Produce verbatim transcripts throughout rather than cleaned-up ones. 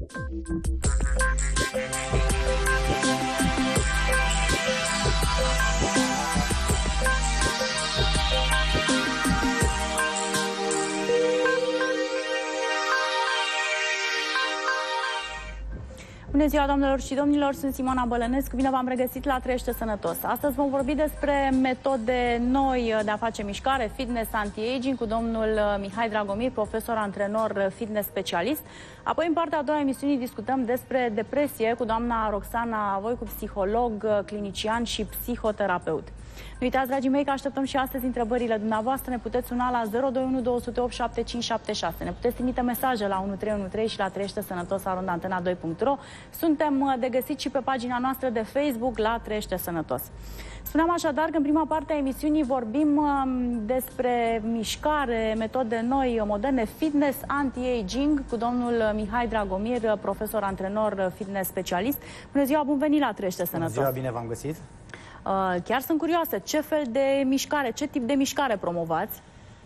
Bună ziua, doamnelor și domnilor, sunt Simona Bălănescu, bine v-am regăsit la Trăiește Sănătos. Astăzi vom vorbi despre metode noi de a face mișcare, fitness, anti-aging, cu domnul Mihai Dragomir, profesor, antrenor, fitness specialist. Apoi, în partea a doua a emisiunii, discutăm despre depresie cu doamna Roxana Voicu, psiholog, clinician și psihoterapeut. Nu uitați, dragii mei, că așteptăm și astăzi întrebările dumneavoastră. Ne puteți suna la zero doi unu două zero opt șapte cinci șapte șase. Ne puteți trimite mesaje la unu trei unu trei și la trăiește sănătos arond antena doi punct ro. Suntem de găsit și pe pagina noastră de Facebook la Trăiește Sănătos. Spuneam așadar că în prima parte a emisiunii vorbim despre mișcare, metode noi, moderne, fitness, anti-aging, cu domnul Mihai Dragomir, profesor, antrenor, fitness specialist. Bună ziua, bun venit la Trăiește Sănătos. Bună ziua, bine v-am găsit. Chiar sunt curioasă, ce fel de mișcare, ce tip de mișcare promovați?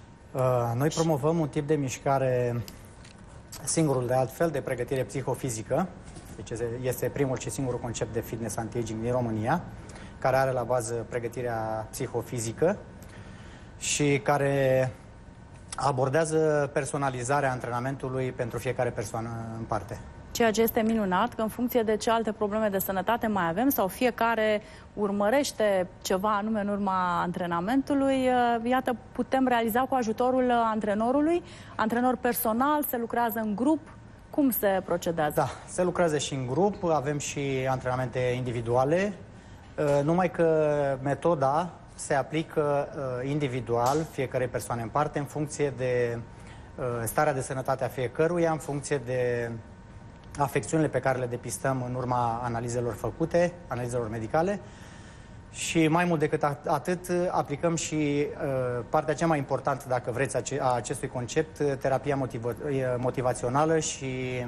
Noi promovăm un tip de mișcare, singurul de altfel, de pregătire psihofizică. Deci este primul și singurul concept de fitness anti-aging din România, care are la bază pregătirea psihofizică și care abordează personalizarea antrenamentului pentru fiecare persoană în parte. Ceea ce este minunat, că în funcție de ce alte probleme de sănătate mai avem sau fiecare urmărește ceva anume în urma antrenamentului, iată, putem realiza cu ajutorul antrenorului, antrenor personal, se lucrează în grup. Cum se procedează? Da, se lucrează și în grup, avem și antrenamente individuale, numai că metoda se aplică individual fiecare persoane în parte, în funcție de starea de sănătate a fiecăruia, în funcție de afecțiunile pe care le depistăm în urma analizelor făcute, analizelor medicale. Și mai mult decât atât, aplicăm și uh, partea cea mai importantă, dacă vreți, a acestui concept, terapia motiv motivațională și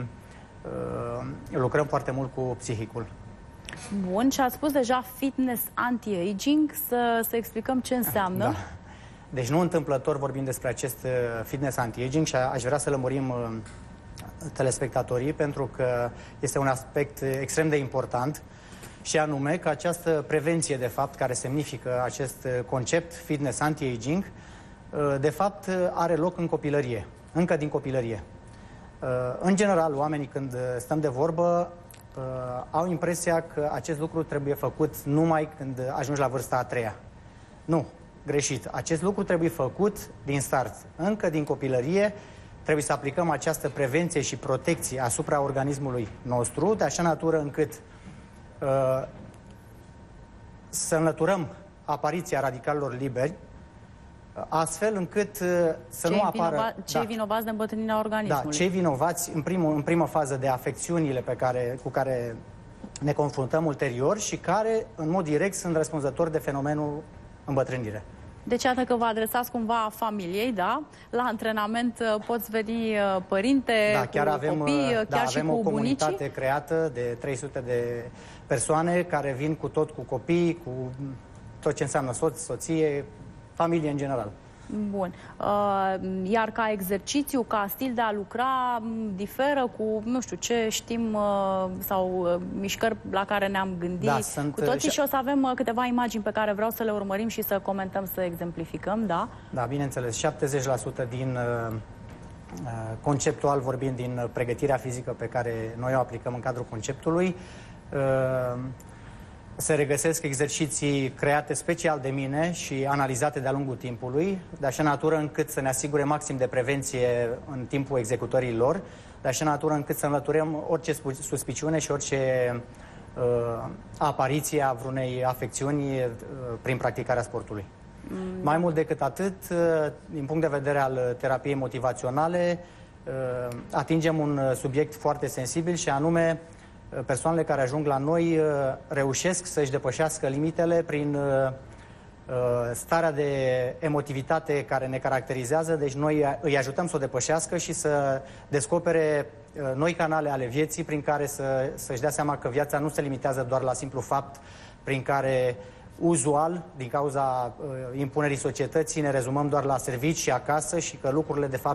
uh, lucrăm foarte mult cu psihicul. Bun, și ați spus deja fitness anti-aging, să, să explicăm ce înseamnă. Da. Deci nu întâmplător vorbim despre acest fitness anti-aging și aș vrea să lămurim uh, telespectatorii, pentru că este un aspect extrem de important, și anume că această prevenție, de fapt, care semnifică acest concept fitness anti-aging, de fapt are loc în copilărie, încă din copilărie. În general, oamenii, când stăm de vorbă, au impresia că acest lucru trebuie făcut numai când ajungi la vârsta a treia. Nu, greșit. Acest lucru trebuie făcut din start, încă din copilărie. Trebuie să aplicăm această prevenție și protecție asupra organismului nostru, de așa natură încât uh, să înlăturăm apariția radicalilor liberi, astfel încât uh, să cei nu apară... Vinova cei da, vinovați de îmbătrânirea organismului. Da, cei vinovați în, primul, în primă fază de afecțiunile pe care, cu care ne confruntăm ulterior și care, în mod direct, sunt răspunzători de fenomenul îmbătrânire. Deci, iată că vă adresați cumva familiei, da? La antrenament poți veni părinte, da, chiar cu avem, copii, da, chiar și avem cu o comunitate bunicii? creată de trei sute de persoane care vin cu tot, cu copii, cu tot ce înseamnă soț, soție, familie în general. Bun. Iar ca exercițiu, ca stil de a lucra, diferă cu, nu știu, ce știm sau mișcări la care ne-am gândit. Da, sunt... Cu toții și o să avem câteva imagini pe care vreau să le urmărim și să comentăm, să exemplificăm, da? Da, bineînțeles. șaptezeci la sută din, conceptual vorbind, din pregătirea fizică pe care noi o aplicăm în cadrul conceptului, se regăsesc exerciții create special de mine și analizate de-a lungul timpului, de așa natură încât să ne asigure maxim de prevenție în timpul executării lor, de așa natură încât să înlăturăm orice suspiciune și orice uh, apariție a vreunei afecțiuni uh, prin practicarea sportului. Mm. Mai mult decât atât, uh, din punct de vedere al terapiei motivaționale, uh, atingem un subiect foarte sensibil și anume persoanele care ajung la noi reușesc să-și depășească limitele prin starea de emotivitate care ne caracterizează, deci noi îi ajutăm să o depășească și să descopere noi canale ale vieții prin care să, să-și dea seama că viața nu se limitează doar la simplu fapt prin care uzual, din cauza impunerii societății, ne rezumăm doar la servici și acasă și că lucrurile de fapt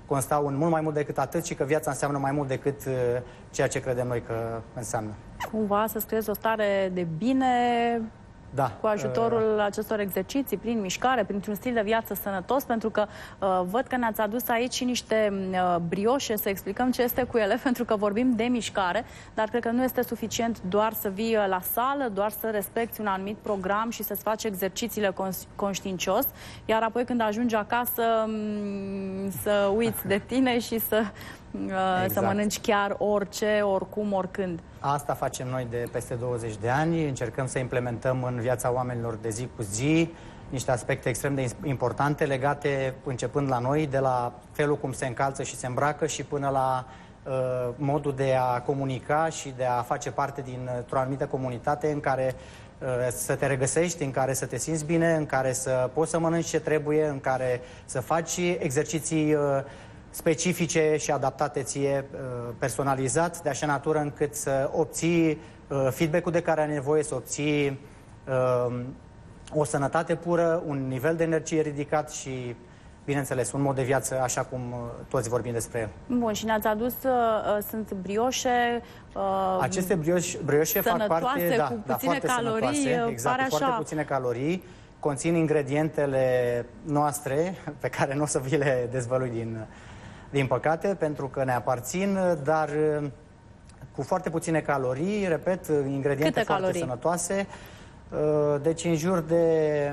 constau în mult mai mult decât atât și că viața înseamnă mai mult decât ceea ce credem noi că înseamnă. Cumva să-ți creezi o stare de bine, da, cu ajutorul uh... acestor exerciții, prin mișcare, printr-un stil de viață sănătos, pentru că uh, văd că ne-ați adus aici și niște uh, brioșe, să explicăm ce este cu ele, pentru că vorbim de mișcare, dar cred că nu este suficient doar să vii la sală, doar să respecti un anumit program și să-ți faci exercițiile conștiincios, iar apoi când ajungi acasă să uiți de tine și să... Exact. Să mănânci chiar orice, oricum, oricând. Asta facem noi de peste douăzeci de ani. Încercăm să implementăm în viața oamenilor de zi cu zi niște aspecte extrem de importante legate, începând la noi, de la felul cum se încalță și se îmbracă și până la uh, modul de a comunica și de a face parte dintr-o anumită comunitate în care uh, să te regăsești, în care să te simți bine, în care să poți să mănânci ce trebuie, în care să faci exerciții uh, specifice și adaptate ție, personalizat, de așa natură încât să obții feedback-ul de care ai nevoie, să obții o sănătate pură, un nivel de energie ridicat și, bineînțeles, un mod de viață așa cum toți vorbim despre el. Bun, și ne-ați adus, uh, sunt brioșe uh, Aceste brioșe, brioșe fac parte, da, cu da, puține foarte calorii, sănătoase, exact, cu foarte așa... puține calorii. Conțin ingredientele noastre, pe care nu o să vi le dezvălui din... din păcate, pentru că ne aparțin, dar cu foarte puține calorii, repet, ingrediente Câte foarte calorii? sănătoase, deci în jur de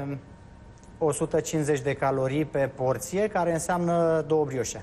o sută cincizeci de calorii pe porție, care înseamnă două brioșe.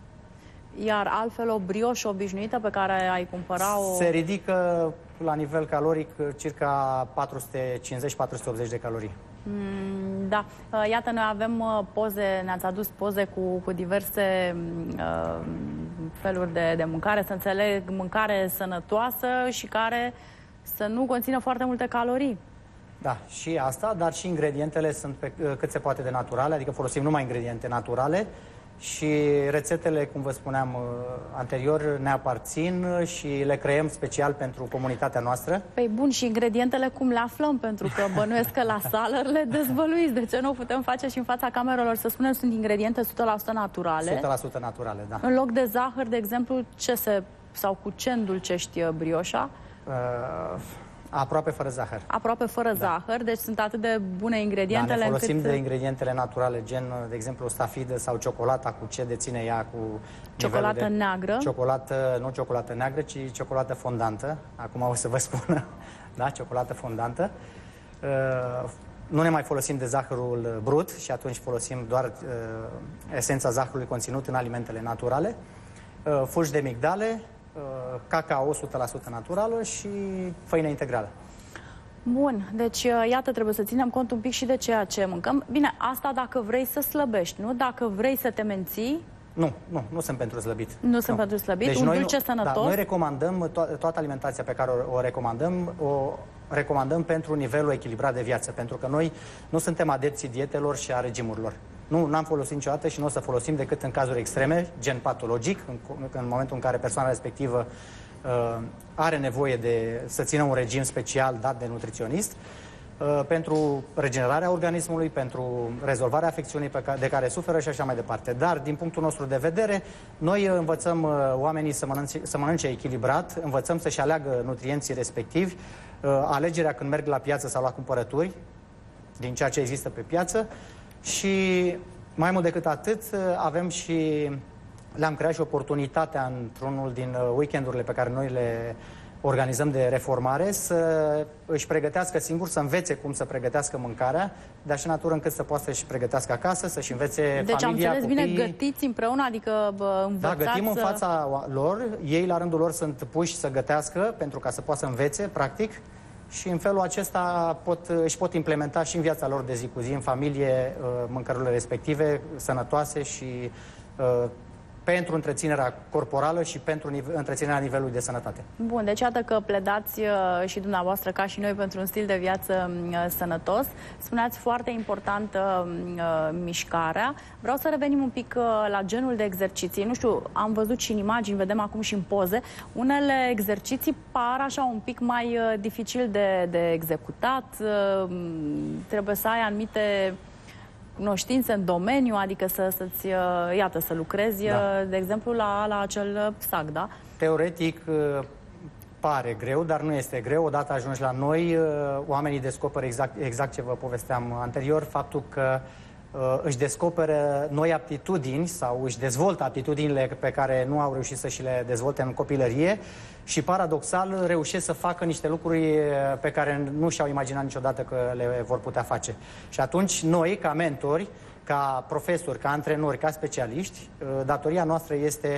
Iar altfel o brioșă obișnuită pe care ai cumpăra-o... Se ridică la nivel caloric circa patru sute cincizeci patru sute optzeci de calorii. Mm, da, iată, noi avem poze, ne-ați adus poze cu, cu diverse uh, feluri de, de mâncare, să înțeleg, mâncare sănătoasă și care să nu conțină foarte multe calorii. Da, și asta, dar și ingredientele sunt pe cât se poate de naturale, adică folosim numai ingrediente naturale și rețetele, cum vă spuneam anterior, ne aparțin și le creăm special pentru comunitatea noastră. Păi bun, și ingredientele cum le aflăm? Pentru că bănuiesc că la sală le dezvăluiți. De ce nu o putem face și în fața camerelor? Să spunem, sunt ingrediente o sută la sută naturale. o sută la sută naturale, da. În loc de zahăr, de exemplu, ce se, sau cu ce îndulcești brioșa? Uh... Aproape fără zahăr. Aproape fără da. zahăr, deci sunt atât de bune ingredientele. Da, ne folosim încât... de ingredientele naturale, gen, de exemplu, stafidă sau ciocolata, cu ce deține ea, cu ciocolată de... neagră. Ciocolată, nu ciocolată neagră, ci ciocolată fondantă. Acum o să vă spun, da, ciocolată fondantă. Uh, nu ne mai folosim de zahărul brut și atunci folosim doar uh, esența zahărului conținut în alimentele naturale. Uh, fulgi de migdale, cacao o sută la sută naturală și făină integrală. Bun, deci iată, trebuie să ținem cont un pic și de ceea ce mâncăm. Bine, asta dacă vrei să slăbești, nu? Dacă vrei să te menții... Nu, nu, nu sunt pentru slăbit. Nu, nu. sunt pentru slăbit, deci un noi dulce nu, sănătos. Da, noi recomandăm, to toată alimentația pe care o, o recomandăm, o recomandăm pentru nivelul echilibrat de viață, pentru că noi nu suntem adepții dietelor și a regimurilor. Nu, n-am folosit niciodată și nu o să folosim decât în cazuri extreme, gen patologic, în, în momentul în care persoana respectivă uh, are nevoie de să țină un regim special dat de nutriționist, uh, pentru regenerarea organismului, pentru rezolvarea afecțiunii pe care, de care suferă și așa mai departe. Dar, din punctul nostru de vedere, noi învățăm uh, oamenii să mănânce, să mănânce echilibrat, învățăm să-și aleagă nutrienții respectivi, uh, alegerea când merg la piață sau la cumpărături, din ceea ce există pe piață. Și mai mult decât atât, avem și, le-am creat și oportunitatea într-unul din weekendurile pe care noi le organizăm de reformare, să își pregătească singur, să învețe cum să pregătească mâncarea, de așa natură încât să poată să-și pregătească acasă, să-și învețe deci familia, am înțeles copiii. Bine, gătiți împreună, adică bă, învățați... Da, gătim în să... fața lor, ei la rândul lor sunt puși să gătească, pentru ca să poată să învețe, practic, și în felul acesta pot, își pot implementa și în viața lor de zi cu zi, în familie, mâncărurile respective, sănătoase și uh, pentru întreținerea corporală și pentru întreținerea nivelului de sănătate. Bun, deci iată că pledați uh, și dumneavoastră, ca și noi, pentru un stil de viață uh, sănătos. Spuneați foarte importantă uh, mișcarea. Vreau să revenim un pic uh, la genul de exerciții. Nu știu, am văzut și în imagini, vedem acum și în poze. Unele exerciții par așa un pic mai uh, dificil de, de executat. Uh, trebuie să ai anumite cunoștințe în domeniu, adică să, să-ți, iată, să lucrezi, da. de exemplu, la, la acel P S A C, da? Teoretic pare greu, dar nu este greu. Odată ajungi la noi, oamenii descoperă exact, exact ce vă povesteam anterior, faptul că își descoperă noi aptitudini sau își dezvoltă aptitudinile pe care nu au reușit să și le dezvolte în copilărie și, paradoxal, reușesc să facă niște lucruri pe care nu și-au imaginat niciodată că le vor putea face. Și atunci, noi, ca mentori, ca profesori, ca antrenori, ca specialiști, datoria noastră este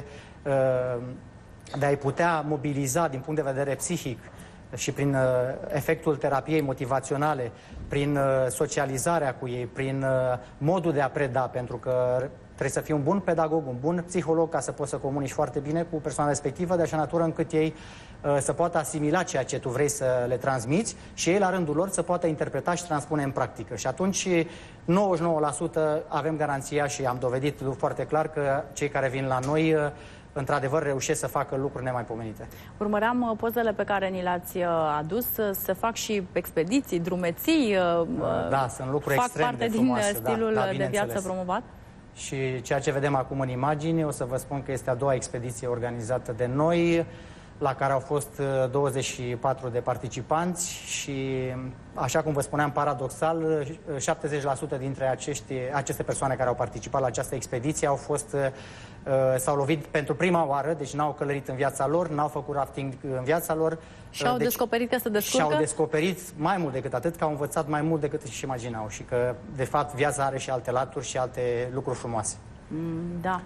de a-i putea mobiliza din punct de vedere psihic și prin uh, efectul terapiei motivaționale, prin uh, socializarea cu ei, prin uh, modul de a preda, pentru că trebuie să fii un bun pedagog, un bun psiholog ca să poți să comunici foarte bine cu persoana respectivă, de așa natură încât ei uh, să poată asimila ceea ce tu vrei să le transmiți și ei, la rândul lor, să poată interpreta și transpune în practică. Și atunci, nouăzeci și nouă la sută avem garanția și am dovedit foarte clar că cei care vin la noi uh, într-adevăr reușesc să facă lucruri nemaipomenite. Urmăream pozele pe care ni le-ați adus, să fac și expediții, drumeții, da, sunt lucruri fac extrem parte de frumoase, din stilul da, da, de viață promovat? Și ceea ce vedem acum în imagini, o să vă spun că este a doua expediție organizată de noi, la care au fost douăzeci și patru de participanți și, așa cum vă spuneam, paradoxal, șaptezeci la sută dintre acești, aceste persoane care au participat la această expediție au fost, s-au lovit pentru prima oară, deci n-au călărit în viața lor, n-au făcut rafting în viața lor. Și au deci, descoperit că se descurcă? Și au descoperit mai mult decât atât, că au învățat mai mult decât își imaginau și că, de fapt, viața are și alte laturi și alte lucruri frumoase. Da.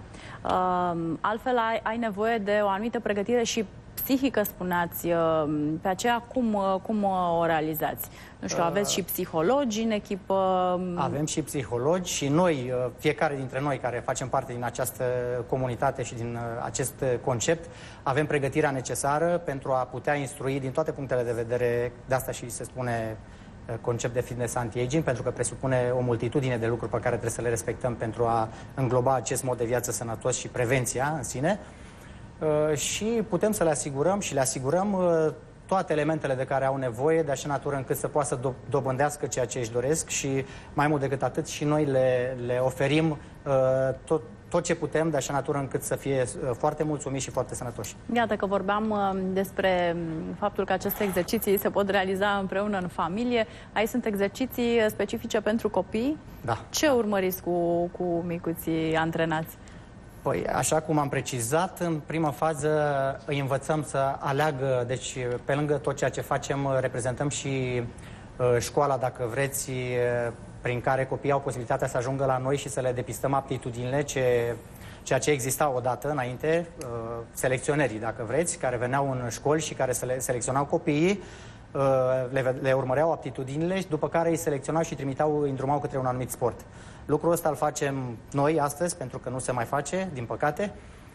Altfel, ai, ai nevoie de o anumită pregătire și psihică, spuneați, pe aceea cum, cum o realizați? Nu știu, aveți și psihologi în echipă? Avem și psihologi și noi, fiecare dintre noi care facem parte din această comunitate și din acest concept, avem pregătirea necesară pentru a putea instrui din toate punctele de vedere, de asta și se spune concept de fitness anti-aging, pentru că presupune o multitudine de lucruri pe care trebuie să le respectăm pentru a îngloba acest mod de viață sănătos și prevenția în sine. Uh, și putem să le asigurăm și le asigurăm uh, toate elementele de care au nevoie, de așa natură încât să poată să do dobândească ceea ce își doresc și, mai mult decât atât, și noi le, le oferim uh, tot, tot ce putem, de așa natură încât să fie uh, foarte mulțumiți și foarte sănătoși. Iată că vorbeam uh, despre faptul că aceste exerciții se pot realiza împreună în familie. Aici sunt exerciții specifice pentru copii? Da. Ce urmăriți cu, cu micuții antrenați? Păi, așa cum am precizat, în prima fază îi învățăm să aleagă, deci pe lângă tot ceea ce facem, reprezentăm și uh, școala, dacă vreți, uh, prin care copiii au posibilitatea să ajungă la noi și să le depistăm aptitudinile, ce, ceea ce exista odată înainte, uh, selecționerii, dacă vreți, care veneau în școli și care le selecționau copiii, uh, le, le urmăreau aptitudinile, după care îi selecționau și trimiteau, îi îndrumau către un anumit sport. Lucrul ăsta îl facem noi astăzi, pentru că nu se mai face, din păcate,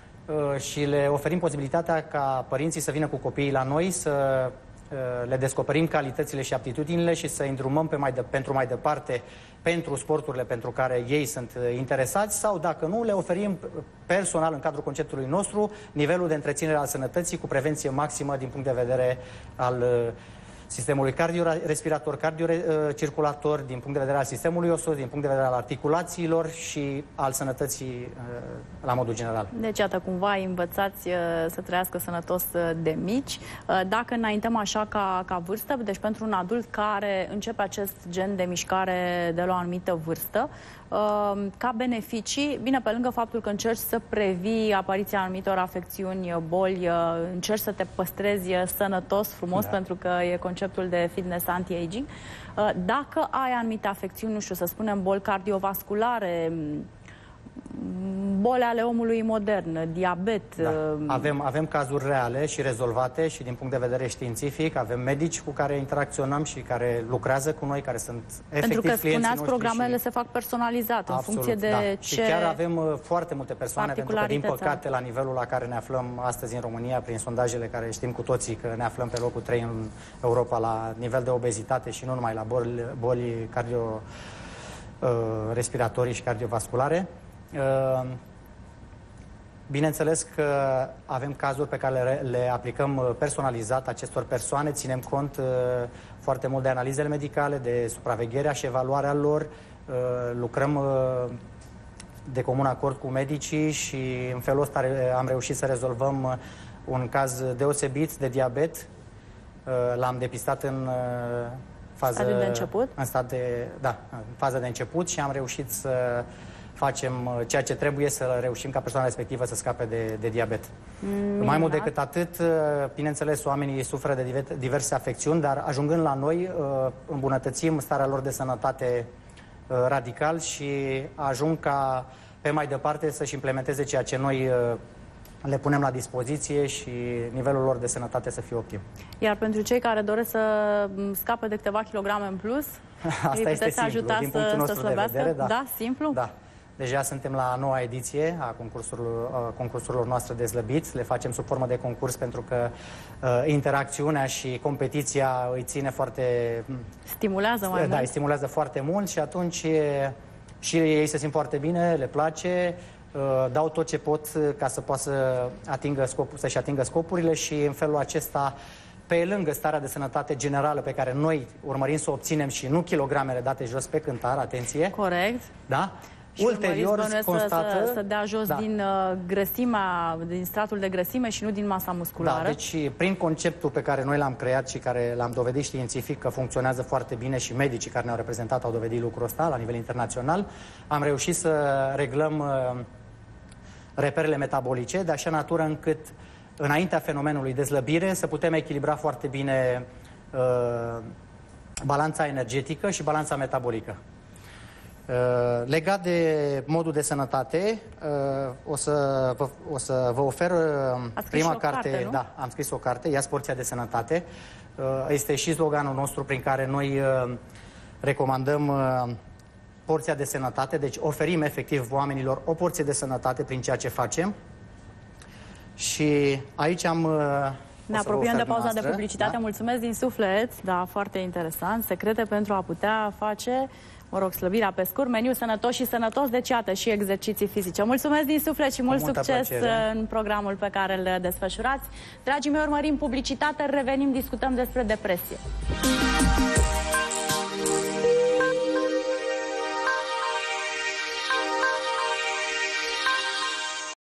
și le oferim posibilitatea ca părinții să vină cu copiii la noi, să le descoperim calitățile și aptitudinile și să îi îndrumăm pe mai de, pentru mai departe pentru sporturile pentru care ei sunt interesați sau, dacă nu, le oferim personal, în cadrul conceptului nostru, nivelul de întreținere al sănătății cu prevenție maximă din punct de vedere al sistemului cardiorespirator, cardiocirculator, din punct de vedere al sistemului osos, din punct de vedere al articulațiilor și al sănătății la modul general. Deci, iată, cumva îi învățați să trăiască sănătos de mici. Dacă înaintăm așa ca, ca vârstă, deci pentru un adult care începe acest gen de mișcare de la o anumită vârstă, ca beneficii, bine, pe lângă faptul că încerci să previi apariția anumitor afecțiuni, boli, încerci să te păstrezi sănătos, frumos, da, pentru că e conceptul de fitness anti-aging. Dacă ai anumite afecțiuni, nu știu, să spunem boli cardiovasculare, boli ale omului modern, diabet... Da. Avem, avem cazuri reale și rezolvate și din punct de vedere științific. Avem medici cu care interacționăm și care lucrează cu noi, care sunt efectiv clienții noștri. Pentru că spuneați, programele și... se fac personalizat, în funcție de da. ce... Și chiar avem foarte multe persoane, pentru că, din păcate, la nivelul la care ne aflăm astăzi în România, prin sondajele care știm cu toții că ne aflăm pe locul trei în Europa la nivel de obezitate și nu numai la boli, boli cardio-respiratorii și cardiovasculare. Bineînțeles că avem cazuri pe care le, le aplicăm personalizat acestor persoane, ținem cont foarte mult de analizele medicale, de supravegherea și evaluarea lor, lucrăm de comun acord cu medicii și în felul ăsta am reușit să rezolvăm un caz deosebit de diabet. L-am depistat în fază de început? În stat de, da, în fază de început și am reușit să facem ceea ce trebuie, să reușim ca persoana respectivă să scape de, de diabet. Mm, Mai mult decât atât, bineînțeles, oamenii suferă de diverse afecțiuni, dar ajungând la noi, îmbunătățim starea lor de sănătate radical și ajung ca pe mai departe să-și implementeze ceea ce noi le punem la dispoziție și nivelul lor de sănătate să fie optim. Iar pentru cei care doresc să scape de câteva kilograme în plus, asta este simplu, din punctul nostru de vedere. Da, da, simplu? Da. Deja suntem la noua ediție a concursurilor, concursurilor noastre de slăbit. Le facem sub formă de concurs pentru că uh, interacțiunea și competiția îi ține foarte... Stimulează mai da, mult. îi stimulează foarte mult și atunci e, și ei se simt foarte bine, le place, uh, dau tot ce pot ca să poată să atingă scopul, să-și atingă scopurile și în felul acesta, pe lângă starea de sănătate generală pe care noi urmărim să o obținem și nu kilogramele date jos pe cântar, atenție. Corect. Da? Și ulterior constată... Să, să, să dea jos da. din uh, grăsima, din stratul de grăsime și nu din masa musculară. Da, deci prin conceptul pe care noi l-am creat și care l-am dovedit științific că funcționează foarte bine și medicii care ne-au reprezentat au dovedit lucrul ăsta la nivel internațional, am reușit să reglăm uh, reperele metabolice de așa natură încât înaintea fenomenului de slăbire să putem echilibra foarte bine uh, balanța energetică și balanța metabolică. Uh, legat de modul de sănătate, uh, o, să vă, o să vă ofer uh, prima carte, carte da, am scris o carte, Ia-ți porția de sănătate. Uh, este și sloganul nostru prin care noi uh, recomandăm uh, porția de sănătate, deci oferim efectiv oamenilor o porție de sănătate prin ceea ce facem. Și aici am... Uh, ne apropiem de pauza de publicitate. Da? Mulțumesc din suflet, da, foarte interesant. Secrete pentru a putea face, mă rog, slăbirea pe scurt, meniu sănătos și sănătos, deci iată și exerciții fizice. Mulțumesc din suflet și mult succes plăcere. în programul pe care îl desfășurați. Dragii mei, urmărim publicitate, revenim, discutăm despre depresie.